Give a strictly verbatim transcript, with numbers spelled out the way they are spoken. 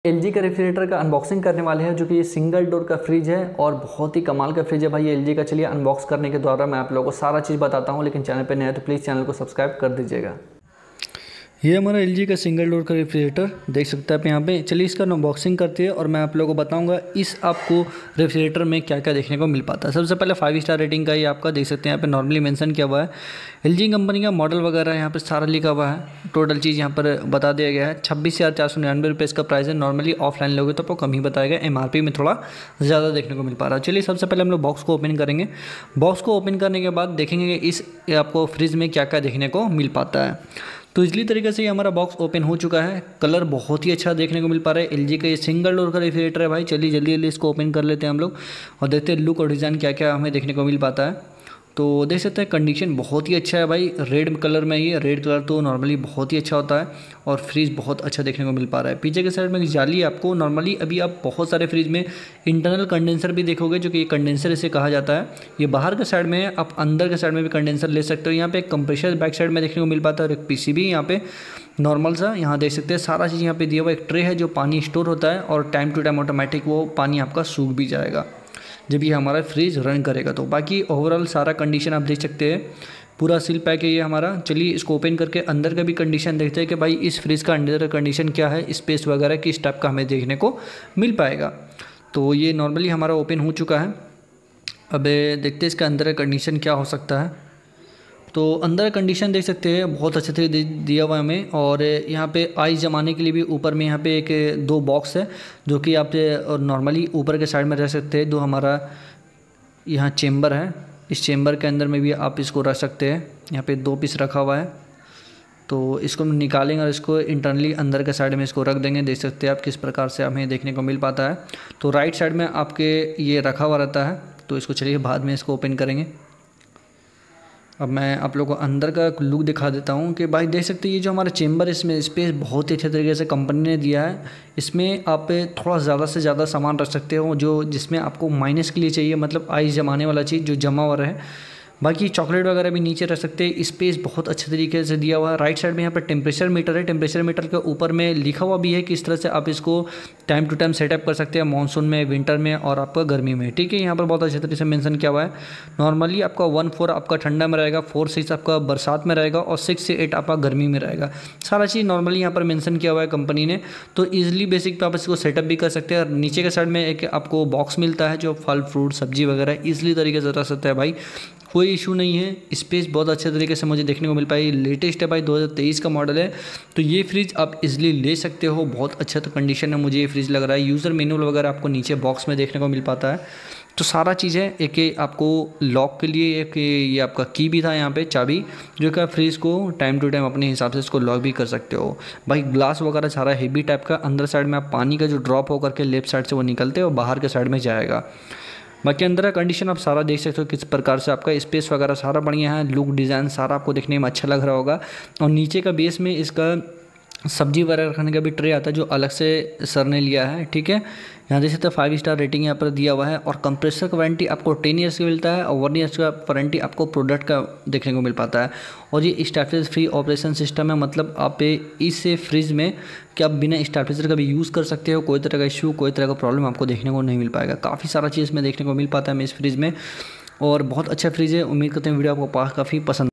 LG का refrigerator का unboxing करने वाले हैं, जो कि ये सिंगल डोर का फ्रिज है और बहुत ही कमाल का फ्रिज है भाई एलजी का। चलिए अनबॉक्स करने के द्वारा मैं आप लोगों को सारा चीज़ बताता हूँ, लेकिन चैनल पे नया है तो प्लीज़ चैनल को सब्सक्राइब कर दीजिएगा। ये हमारा एलजी का सिंगल डोर का रेफ्रिजरेटर देख सकते हैं आप यहाँ पे। चलिए इसका अनबॉक्सिंग करते हैं और मैं आप लोगों को बताऊंगा इस आपको रेफ्रिजरेटर में क्या क्या देखने को मिल पाता है। सबसे पहले फाइव स्टार रेटिंग का ये आपका देख सकते हैं यहाँ पे नॉर्मली मेंशन किया हुआ है। एलजी कंपनी का मॉडल वगैरह यहाँ पे सारा लिखा हुआ है, टोटल चीज़ यहाँ पर बता दिया गया है। छब्बीस हज़ार चार सौ निन्यानवे रुपये इसका प्राइस है। नॉर्मली ऑफलाइन लोगे तो आपको कम ही बताया गया, एम आर पी में थोड़ा ज़्यादा देखने को मिल पा रहा है। चलिए सबसे पहले हम लोग बॉक्स को ओपन करेंगे। बॉक्स को ओपन करने के बाद देखेंगे कि इस आपको फ्रिज में क्या क्या देखने को मिल पाता है। तो इजली तरीके से ये हमारा बॉक्स ओपन हो चुका है। कलर बहुत ही अच्छा देखने को मिल पा रहा है। एलजी का ये सिंगल डोर का रेफ्रिजरेटर है भाई। चलिए जल्दी जल्दी इसको ओपन कर लेते हैं हम लोग और देखते हैं लुक और डिज़ाइन क्या क्या हमें देखने को मिल पाता है। तो देख सकते हैं कंडीशन बहुत ही अच्छा है भाई। रेड कलर में ये रेड कलर तो नॉर्मली बहुत ही अच्छा होता है और फ्रिज बहुत अच्छा देखने को मिल पा रहा है। पीछे के साइड में जाली आपको नॉर्मली अभी आप बहुत सारे फ्रिज में इंटरनल कंडेंसर भी देखोगे, जो कि कंडेंसर इसे कहा जाता है। ये बाहर के साइड में, आप अंदर के साइड में भी कंडेंसर ले सकते हो। यहाँ पे एक कंप्रेसर बैक साइड में देखने को मिल पाता है और एक पीसीबी यहाँ पे नॉर्मल सा यहाँ देख सकते हैं। सारा चीज़ यहाँ पे दिया हुआ। एक ट्रे है जो पानी स्टोर होता है और टाइम टू टाइम ऑटोमेटिक वो पानी आपका सूख भी जाएगा जब ये हमारा फ्रिज रन करेगा। तो बाकी ओवरऑल सारा कंडीशन आप देख सकते हैं, पूरा सील पैक है ये हमारा। चलिए इसको ओपन करके अंदर का भी कंडीशन देखते हैं कि भाई इस फ्रिज का अंदर का कंडीशन क्या है, स्पेस वगैरह किस टाइप का हमें देखने को मिल पाएगा। तो ये नॉर्मली हमारा ओपन हो चुका है। अब देखते हैं इसका अंदर का कंडीशन क्या हो सकता है। तो अंदर कंडीशन देख सकते हैं बहुत अच्छे से दिया हुआ हमें। और यहाँ पे आइस जमाने के लिए भी ऊपर में यहाँ पे एक दो बॉक्स है, जो कि आप नॉर्मली ऊपर के साइड में रह सकते हैं। दो हमारा यहाँ चेम्बर है, इस चेम्बर के अंदर में भी आप इसको रख सकते हैं। यहाँ पे दो पीस रखा हुआ है, तो इसको हम निकालेंगे और इसको इंटरनली अंदर के साइड में इसको रख देंगे। देख सकते हैं आप किस प्रकार से हमें देखने को मिल पाता है। तो राइट साइड में आपके ये रखा हुआ रहता है। तो इसको चलिए बाद में इसको ओपन करेंगे। अब मैं आप लोगों को अंदर का लुक दिखा देता हूँ कि भाई देख सकते हैं ये जो हमारा चेम्बर, इसमें स्पेस बहुत ही अच्छे तरीके से कंपनी ने दिया है। इसमें आप थोड़ा ज़्यादा से ज़्यादा सामान रख सकते हो, जो जिसमें आपको माइनस के लिए चाहिए, मतलब आइस जमाने वाला चीज़ जो जमा हुआ रहे। बाकी चॉकलेट वगैरह भी नीचे रख सकते हैं। स्पेस बहुत अच्छे तरीके से दिया हुआ है। राइट साइड में यहाँ पर टेम्परेचर मीटर है। टेम्परेचर मीटर के ऊपर में लिखा हुआ भी है कि इस तरह से आप इसको टाइम टू टाइम सेटअप कर सकते हैं, मानसून में, विंटर में और आपका गर्मी में। ठीक है, यहाँ पर बहुत अच्छे तरीके से मेंशन किया हुआ है। नॉर्मली आपका वन फोर आपका ठंडा में रहेगा, फोर सिक्स आपका बरसात में रहेगा और सिक्स से एट आपका गर्मी में रहेगा। सारा चीज़ नॉर्मली यहाँ पर मेंशन किया हुआ है कंपनी ने। तो ईजिली बेसिक पे आप इसको सेटअप भी कर सकते हैं। और नीचे के साइड में एक आपको बॉक्स मिलता है जो फल फ्रूट सब्जी वगैरह ईजिली तरीके से रख सकता है भाई, कोई इशू नहीं है। स्पेस बहुत अच्छे तरीके से मुझे देखने को मिल पाई। लेटेस्ट है भाई, दो हज़ार तेईस का मॉडल है। तो ये फ्रिज आप इजीली ले सकते हो। बहुत अच्छा तो कंडीशन में मुझे ये फ्रिज लग रहा है। यूज़र मैनुअल वगैरह आपको नीचे बॉक्स में देखने को मिल पाता है। तो सारा चीज़ है। एक आपको लॉक के लिए एक ये आपका की भी था यहाँ पे, चाबी, जो कि आप फ्रिज को टाइम टू टाइम अपने हिसाब से इसको लॉक भी कर सकते हो भाई। ग्लास वगैरह सारा हेवी टाइप का। अंदर साइड में आप पानी का जो ड्रॉप होकर के लेफ्ट साइड से वो निकलते हो, बाहर के साइड में जाएगा। बाकी अंदर का कंडीशन आप सारा देख सकते हो किस प्रकार से आपका स्पेस वगैरह सारा बढ़िया है। लुक डिज़ाइन सारा आपको देखने में अच्छा लग रहा होगा। और नीचे का बेस में इसका सब्जी वगैरह रखने का भी ट्रे आता है, जो अलग से सर ने लिया है। ठीक है, यहाँ देख सकते हैं फाइव स्टार रेटिंग यहाँ पर दिया हुआ है। और कंप्रेसर का वारंटी आपको टेन ईयर्स का मिलता है और वन ईयर्स का वारंटी आपको प्रोडक्ट का देखने को मिल पाता है। और ये स्टैबलिश फ्री ऑपरेशन सिस्टम है, मतलब आप इस फ्रिज में कि आप बिना स्टैबलिशर का भी यूज़ कर सकते हो। कोई तरह का इशू, कोई तरह का प्रॉब्लम आपको देखने को नहीं मिल पाएगा। काफ़ी सारा चीज़ में देखने को मिल पाता है हमें इस फ्रिज में। और बहुत अच्छा फ्रिज है। उम्मीद करते हैं वीडियो आपको काफ़ी पसंद